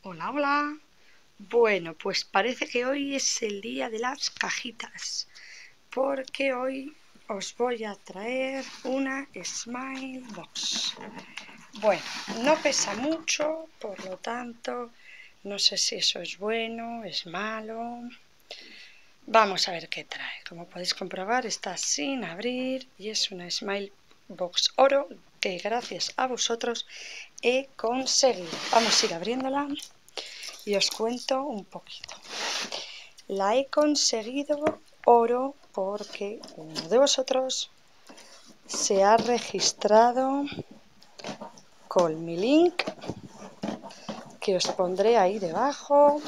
Hola, hola. Bueno, pues parece que hoy es el día de las cajitas, porque hoy os voy a traer una Smile Box. Bueno, no pesa mucho, por lo tanto, no sé si eso es bueno, es malo. Vamos a ver qué trae. Como podéis comprobar, está sin abrir y es una Smile Box Oro que gracias a vosotros he conseguido. Vamos a ir abriéndola y os cuento un poquito. La he conseguido oro porque uno de vosotros se ha registrado con mi link que os pondré ahí debajo.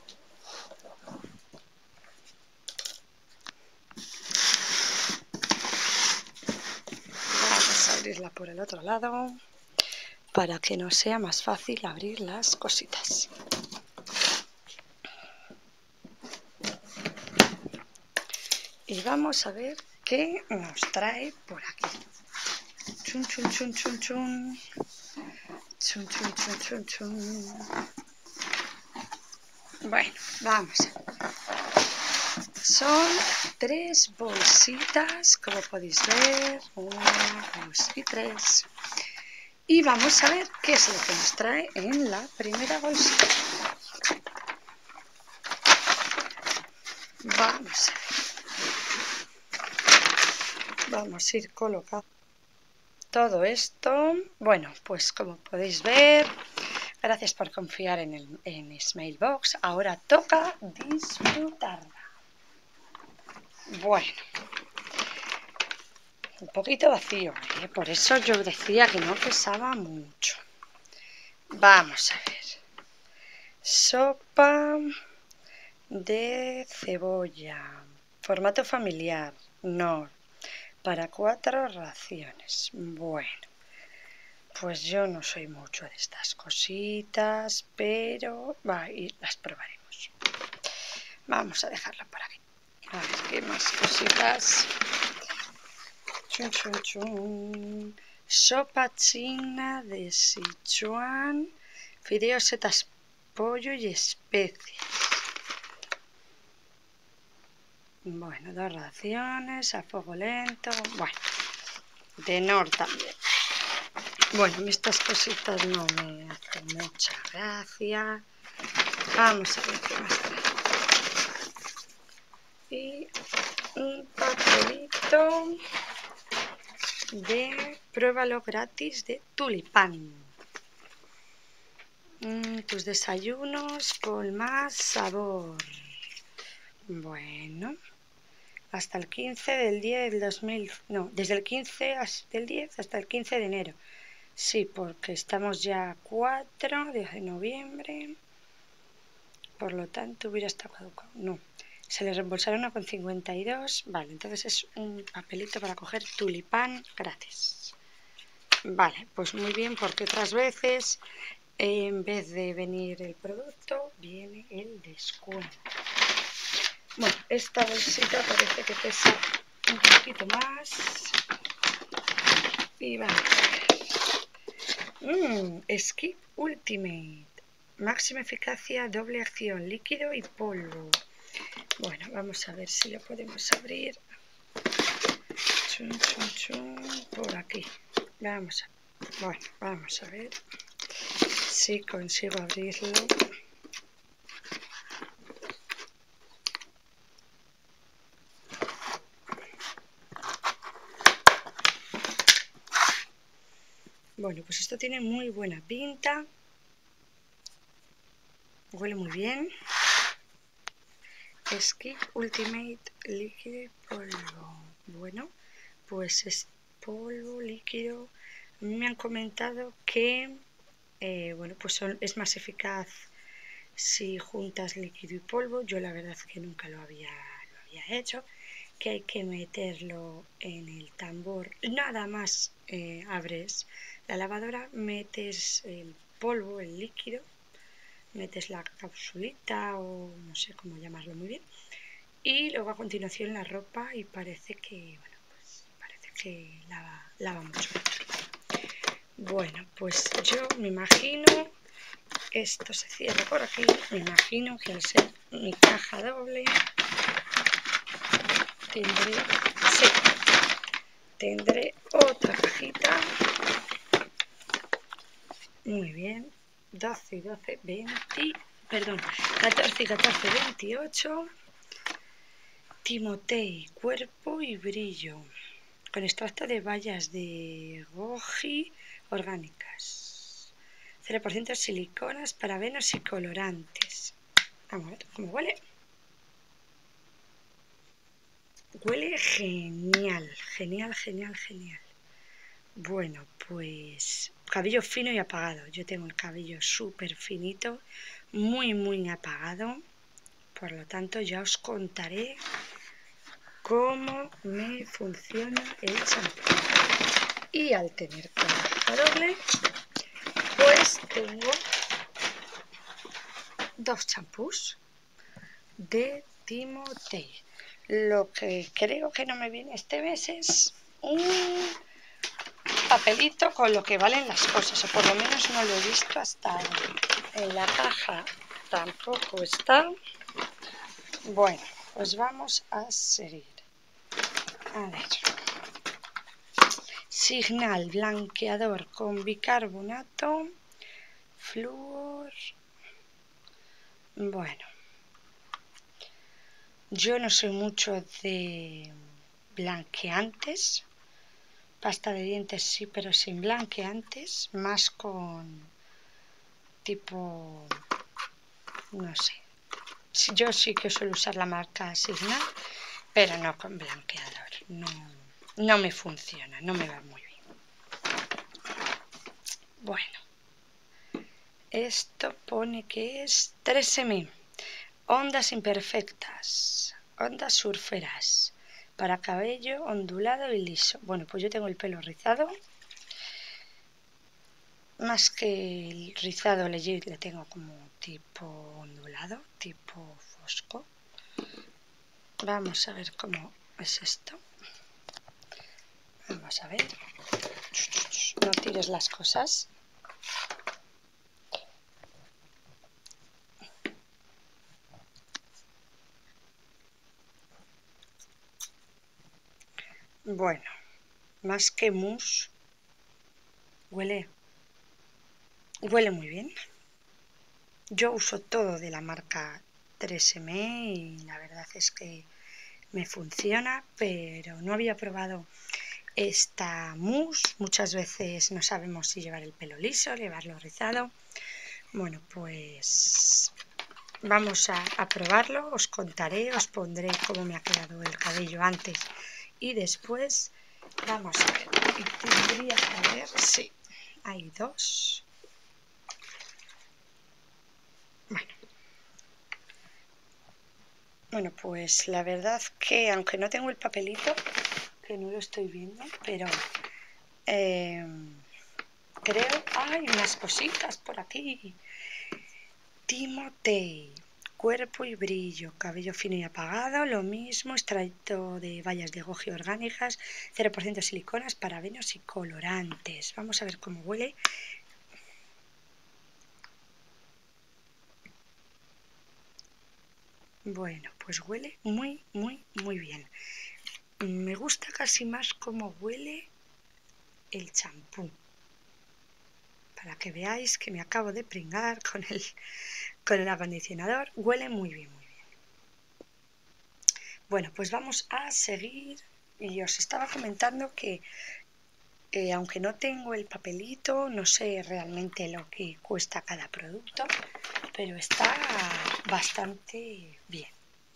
Vamos a abrirla por el otro lado para que nos sea más fácil abrir las cositas. Y vamos a ver qué nos trae por aquí. Chun, chun, chun, chun, chun. Chun, chun, chun, chun, chun. Bueno, vamos a ver. Son 3 bolsitas, como podéis ver, 1, 2 y 3. Y vamos a ver qué es lo que nos trae en la primera bolsita. Vamos a ver. Vamos a ir colocando todo esto. Bueno, pues como podéis ver, gracias por confiar en Smilebox. Ahora toca disfrutarla. Bueno, un poquito vacío, por eso yo decía que no pesaba mucho. Vamos a ver. Sopa de cebolla. Formato familiar. No. Para 4 raciones. Bueno. Pues yo no soy mucho de estas cositas, pero y las probaremos. Vamos a dejarla por aquí. A ver qué más cositas. Chun, chun, chun. Sopa china de Sichuan, fideos, setas, pollo y especies. Bueno, 2 raciones a fuego lento. Bueno, de Nor también. Bueno, estas cositas no me hacen mucha gracia. Vamos a ver qué más trae. Y un papelito de pruébalo gratis de tulipán. Tus desayunos con más sabor. Bueno, hasta el 15 del 10 del 2000, no, desde el 15 del 10 hasta el 15 de enero. Sí, porque estamos ya a 4 de noviembre, por lo tanto hubiera estado caducado. No, se le reembolsaron 1,52. Vale, entonces es un papelito para coger tulipán gratis. Vale, pues muy bien, porque otras veces en vez de venir el producto, viene el descuento. Bueno, esta bolsita parece que pesa un poquito más. Y vamos a ver. Skip Ultimate. Máxima eficacia, doble acción, líquido y polvo. Bueno, vamos a ver si lo podemos abrir. Chun, chun, chun, por aquí. Vamos a ver si consigo abrirlo. Bueno, pues esto tiene muy buena pinta. Huele muy bien. Skip Ultimate líquido y polvo. Bueno, pues es polvo, líquido. A mí me han comentado que bueno, pues es más eficaz si juntas líquido y polvo. Yo la verdad es que nunca lo había hecho. Que hay que meterlo en el tambor. Nada más abres la lavadora, metes el polvo, el líquido, metes la capsulita o no sé cómo llamarlo muy bien, y luego a continuación la ropa y parece que, bueno, pues parece que lava mucho. Bueno, pues yo me imagino esto se cierra por aquí. Me imagino que al ser mi caja doble tendré otra cajita. Muy bien. 12 y 12, 14 y 14, 28. Timotei, cuerpo y brillo, con extracto de bayas de goji orgánicas, 0% siliconas, parabenos y colorantes. Vamos a ver cómo huele. Huele genial, genial, genial, genial. Bueno, pues cabello fino y apagado. Yo tengo el cabello súper finito, muy, muy apagado. Por lo tanto, ya os contaré cómo me funciona el champú. Y al tener caja doble, pues tengo dos champús de Timotei. Lo que creo que no me viene este mes es un papelito con lo que valen las cosas, o por lo menos no lo he visto hasta ahora. En la caja tampoco está. Bueno, pues vamos a seguir. A ver. Signal blanqueador con bicarbonato, flúor. Bueno, yo no soy mucho de blanqueantes. Pasta de dientes sí, pero sin blanqueantes, más con tipo, no sé. Yo sí que suelo usar la marca Signal, pero no con blanqueador. No me funciona, no me va muy bien. Bueno, esto pone que es 3M. Ondas imperfectas, ondas surferas, para cabello ondulado y liso. Bueno, pues yo tengo el pelo rizado. Más que el rizado le tengo como tipo ondulado, tipo fosco. Vamos a ver cómo es esto. Vamos a ver. No tires las cosas. Bueno, más que mousse, huele muy bien. Yo uso todo de la marca 3M y la verdad es que me funciona, pero no había probado esta mousse. Muchas veces no sabemos si llevar el pelo liso, llevarlo rizado. Bueno, pues vamos a probarlo, os contaré, os pondré cómo me ha quedado el cabello antes y después. Vamos a ver, tendría que ver, sí, hay dos. Bueno, pues la verdad que aunque no tengo el papelito, que no lo estoy viendo, pero creo, hay unas cositas por aquí. Timotei, cuerpo y brillo, cabello fino y apagado, lo mismo, extracto de bayas de goji orgánicas, 0% siliconas, parabenos y colorantes. Vamos a ver cómo huele. Bueno, pues huele muy, muy, muy bien. Me gusta casi más cómo huele el champú. Para que veáis que me acabo de pringar con el acondicionador. Huele muy bien, muy bien. Bueno, pues vamos a seguir. Y os estaba comentando que aunque no tengo el papelito, no sé realmente lo que cuesta cada producto, pero está bastante bien.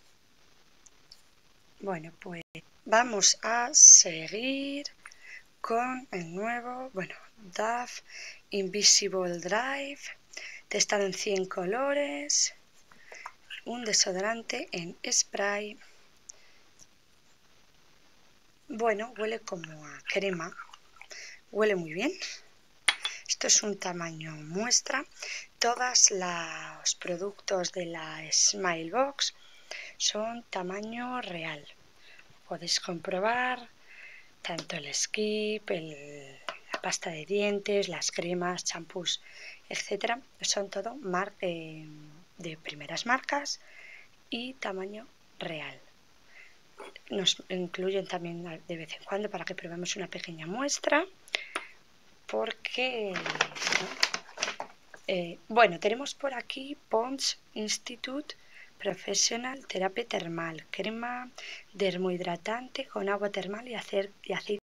Bueno, pues vamos a seguir con el nuevo, Dove Invisible Drive, testado en 100 colores, un desodorante en spray. Bueno, huele como a crema, huele muy bien. Esto es un tamaño muestra. Todos los productos de la Smilebox son tamaño real. Podéis comprobar tanto el skip, la pasta de dientes, las cremas, champús etcétera, son todo de primeras marcas y tamaño real. Nos incluyen también de vez en cuando para que probemos una pequeña muestra, porque bueno, tenemos por aquí Pond's Institute Professional Terapia Termal, crema dermohidratante con agua termal y aceite